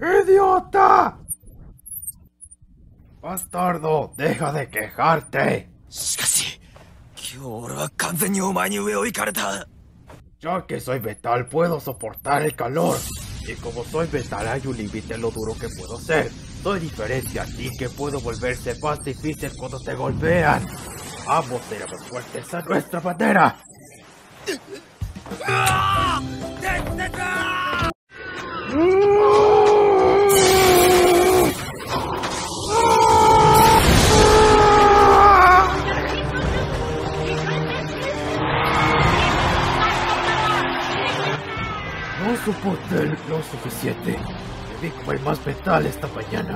¡Idiota! ¡Bastardo! ¡Deja de quejarte! しかし、今日俺は完全にお前に上を行かれた。 Ya que soy metal puedo soportar el calor. Y como soy metal hay un límite en lo duro que puedo ser. Soy diferente a ti que puedo volverse más difícil cuando te golpean. Ambos seremos fuertes a nuestra manera. No soporté lo suficiente. Debí comer más metal esta mañana.